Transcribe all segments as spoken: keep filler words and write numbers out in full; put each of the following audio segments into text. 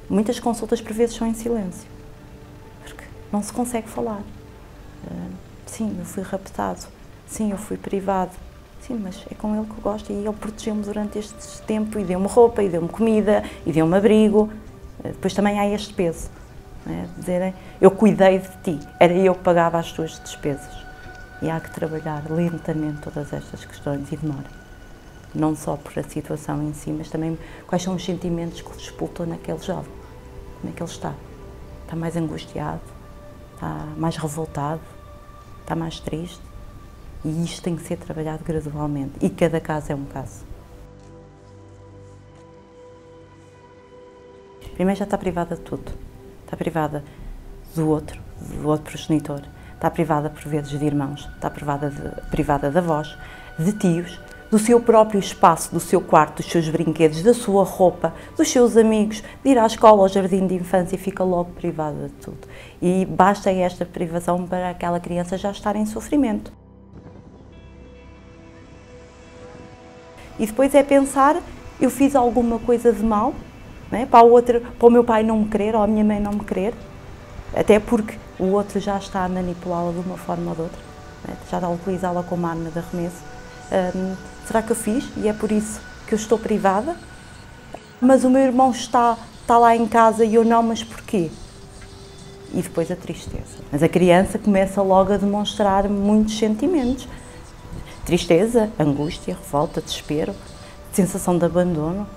Muitas consultas por vezes são em silêncio, porque não se consegue falar. Sim, eu fui raptado, sim, eu fui privado, sim, mas é com ele que eu gosto e ele protegeu-me durante este tempo e deu-me roupa, e deu-me comida, e deu-me abrigo. Depois também há este peso, não é? Dizerem, eu cuidei de ti, era eu que pagava as tuas despesas. E há que trabalhar lentamente todas estas questões e demora. Não só por a situação em si, mas também quais são os sentimentos que disputam naquele jovem. Como é que ele está? Está mais angustiado? Está mais revoltado? Está mais triste? E isto tem que ser trabalhado gradualmente. E cada caso é um caso. Primeiro já está privada de tudo. Está privada do outro, do outro progenitor. Está privada, por vezes, de irmãos. Está privada de, privada de avós, de tios, do seu próprio espaço, do seu quarto, dos seus brinquedos, da sua roupa, dos seus amigos, de ir à escola, ao jardim de infância e fica logo privada de tudo. E basta esta privação para aquela criança já estar em sofrimento. E depois é pensar, eu fiz alguma coisa de mal, não é? Para, o outro, para o meu pai não me querer ou a minha mãe não me querer, até porque o outro já está a manipulá-la de uma forma ou de outra, não é? Já está a utilizá-la como arma de arremesso. Hum, será que eu fiz e é por isso que eu estou privada? Mas o meu irmão está, está lá em casa e eu não, mas porquê? E depois a tristeza. Mas a criança começa logo a demonstrar muitos sentimentos. Tristeza, angústia, revolta, desespero, sensação de abandono.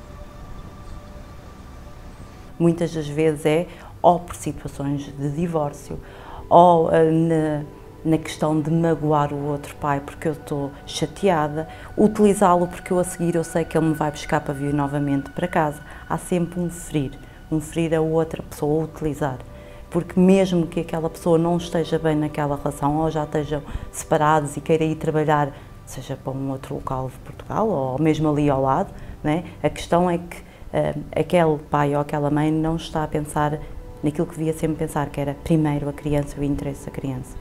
Muitas das vezes é ou por situações de divórcio, ou uh, na, na questão de magoar o outro pai porque eu estou chateada, utilizá-lo porque eu a seguir eu sei que ele me vai buscar para vir novamente para casa. Há sempre um ferir, um ferir a outra pessoa a utilizar. Porque mesmo que aquela pessoa não esteja bem naquela relação ou já estejam separados e queira ir trabalhar, seja para um outro local de Portugal ou mesmo ali ao lado, não é? A questão é que uh, aquele pai ou aquela mãe não está a pensar naquilo que devia sempre pensar, que era primeiro a criança e o interesse da criança.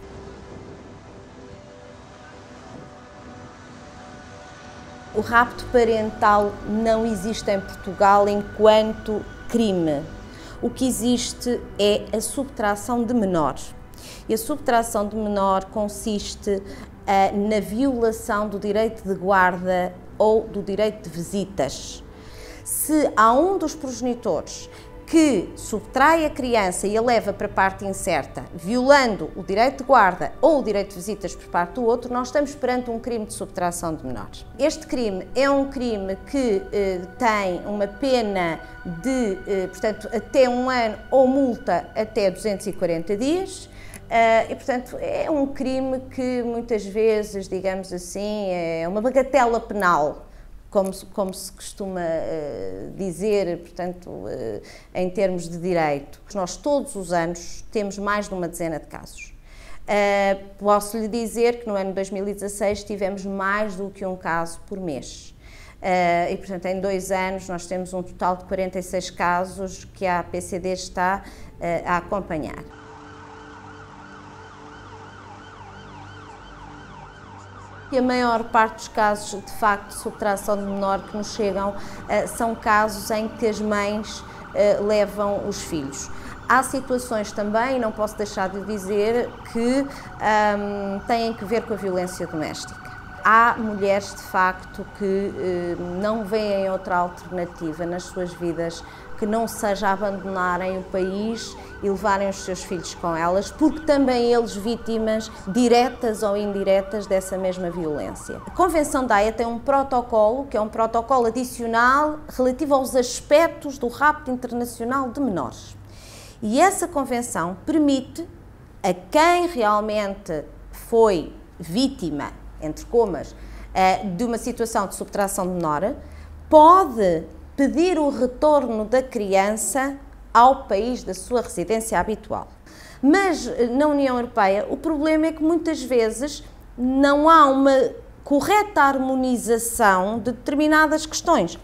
O rapto parental não existe em Portugal enquanto crime. O que existe é a subtração de menores. E a subtração de menor consiste uh, na violação do direito de guarda ou do direito de visitas. Se há um dos progenitores que subtrai a criança e a leva para a parte incerta, violando o direito de guarda ou o direito de visitas por parte do outro, nós estamos perante um crime de subtração de menores. Este crime é um crime que eh, tem uma pena de, eh, portanto, até um ano ou multa até duzentos e quarenta dias. Uh, e, portanto, é um crime que muitas vezes, digamos assim, é uma bagatela penal. Como, como se costuma uh, dizer, portanto, uh, em termos de direito. Nós todos os anos temos mais de uma dezena de casos. Uh, posso lhe dizer que no ano dois mil e dezasseis tivemos mais do que um caso por mês. Uh, e, portanto, em dois anos nós temos um total de quarenta e seis casos que a A P C D está uh, a acompanhar. E a maior parte dos casos, de facto, de subtração de menor que nos chegam, uh, são casos em que as mães uh, levam os filhos. Há situações também, não posso deixar de dizer, que um, têm que ver com a violência doméstica. Há mulheres, de facto, que uh, não veem outra alternativa nas suas vidas que não seja abandonarem o país e levarem os seus filhos com elas, porque também eles vítimas diretas ou indiretas dessa mesma violência. A Convenção da Haia tem um protocolo, que é um protocolo adicional relativo aos aspectos do rapto internacional de menores. E essa convenção permite a quem realmente foi vítima, entre comas, de uma situação de subtração de menor, pode pedir o retorno da criança ao país da sua residência habitual. Mas na União Europeia o problema é que muitas vezes não há uma correta harmonização de determinadas questões.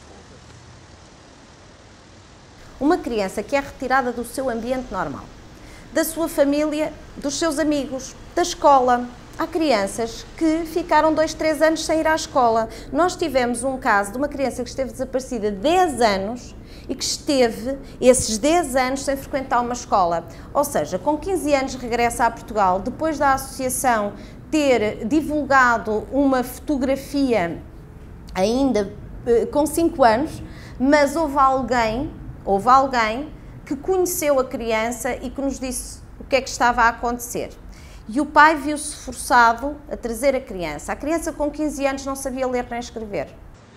Uma criança que é retirada do seu ambiente normal, da sua família, dos seus amigos, da escola. Há crianças que ficaram dois, três anos sem ir à escola. Nós tivemos um caso de uma criança que esteve desaparecida dez anos e que esteve esses dez anos sem frequentar uma escola. Ou seja, com quinze anos regressa a Portugal, depois da associação ter divulgado uma fotografia ainda com cinco anos, mas houve alguém, houve alguém que conheceu a criança e que nos disse o que é que estava a acontecer. E o pai viu-se forçado a trazer a criança. A criança com quinze anos não sabia ler nem escrever.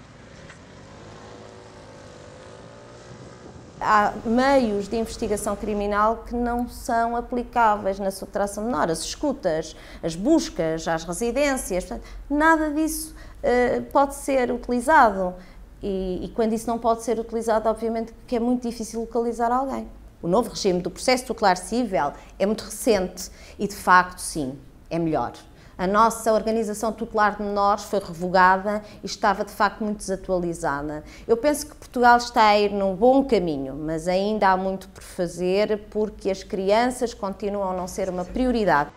Há meios de investigação criminal que não são aplicáveis na subtração menor. As escutas, as buscas às residências, portanto, nada disso uh, pode ser utilizado. E, e quando isso não pode ser utilizado, obviamente que é muito difícil localizar alguém. O novo regime do processo tutelar cível é muito recente e, de facto, sim, é melhor. A nossa organização tutelar de menores foi revogada e estava, de facto, muito desatualizada. Eu penso que Portugal está a ir num bom caminho, mas ainda há muito por fazer porque as crianças continuam a não ser uma prioridade.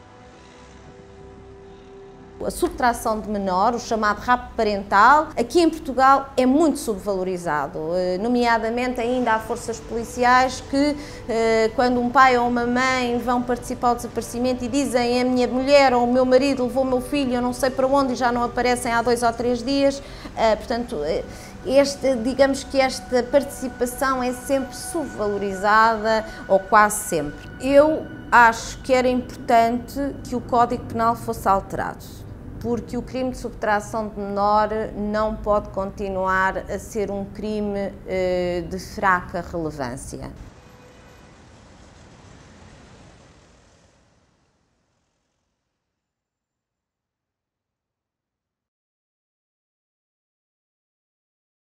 A subtração de menor, o chamado rapto parental, aqui em Portugal é muito subvalorizado, nomeadamente ainda há forças policiais que, quando um pai ou uma mãe vão participar do desaparecimento e dizem a minha mulher ou o meu marido levou o meu filho, eu não sei para onde e já não aparecem há dois ou três dias, portanto, este, digamos que esta participação é sempre subvalorizada, ou quase sempre. Eu acho que era importante que o Código Penal fosse alterado, porque o crime de subtração de menor não pode continuar a ser um crime de fraca relevância.